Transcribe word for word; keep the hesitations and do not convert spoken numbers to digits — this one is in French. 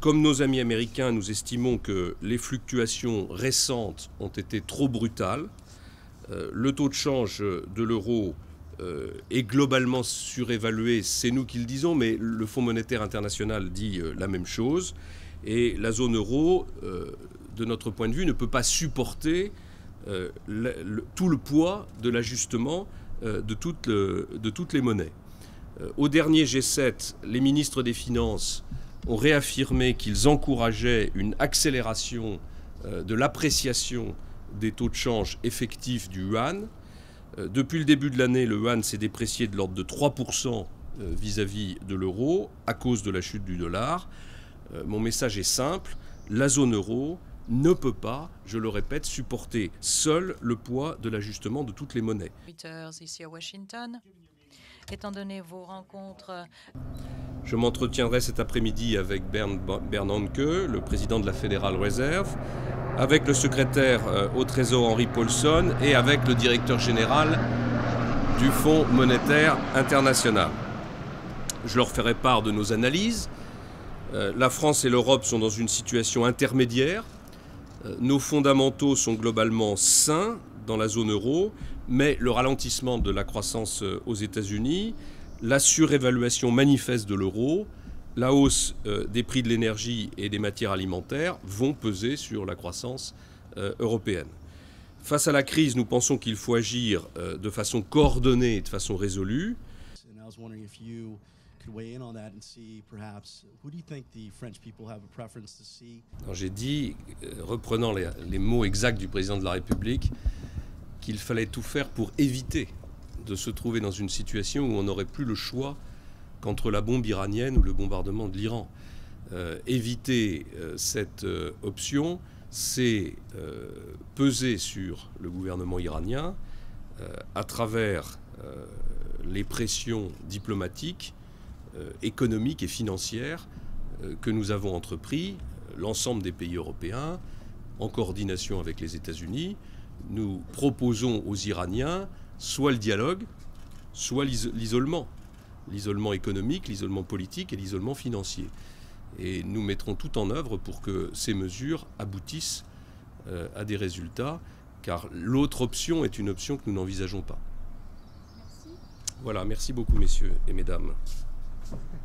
comme nos amis américains, nous estimons que les fluctuations récentes ont été trop brutales. Euh, le taux de change de l'euro euh, est globalement surévalué, c'est nous qui le disons, mais le Fonds monétaire international dit euh, la même chose. Et la zone euro, euh, de notre point de vue, ne peut pas supporter euh, le, le, tout le poids de l'ajustement euh, de, toute le, de toutes les monnaies. Euh, au dernier G sept, les ministres des Finances ont réaffirmé qu'ils encourageaient une accélération euh, de l'appréciation des taux de change effectifs du yuan. Euh, depuis le début de l'année, le yuan s'est déprécié de l'ordre de trois pour cent euh, vis-à-vis de l'euro à cause de la chute du dollar. Euh, mon message est simple, la zone euro ne peut pas, je le répète, supporter seul le poids de l'ajustement de toutes les monnaies. Ici à Washington, étant donné vos rencontres... Je m'entretiendrai cet après-midi avec Bernd Bernanke, le président de la Federal Reserve, avec le secrétaire au Trésor Henry Paulson et avec le directeur général du Fonds monétaire international. Je leur ferai part de nos analyses. La France et l'Europe sont dans une situation intermédiaire. Nos fondamentaux sont globalement sains dans la zone euro, mais le ralentissement de la croissance aux États-Unis, la surévaluation manifeste de l'euro, la hausse euh, des prix de l'énergie et des matières alimentaires vont peser sur la croissance euh, européenne. Face à la crise, nous pensons qu'il faut agir euh, de façon coordonnée et de façon résolue. J'ai dit, euh, reprenant les, les mots exacts du président de la République, qu'il fallait tout faire pour éviter de se trouver dans une situation où on n'aurait plus le choix qu'entre la bombe iranienne ou le bombardement de l'Iran. Euh, éviter euh, cette euh, option, c'est euh, peser sur le gouvernement iranien euh, à travers euh, les pressions diplomatiques, euh, économiques et financières euh, que nous avons entrepris, l'ensemble des pays européens, en coordination avec les États-Unis. Nous proposons aux Iraniens soit le dialogue, soit l'isolement. L'isolement économique, l'isolement politique et l'isolement financier. Et nous mettrons tout en œuvre pour que ces mesures aboutissent euh, à des résultats, car l'autre option est une option que nous n'envisageons pas. Merci. Voilà, merci beaucoup messieurs et mesdames.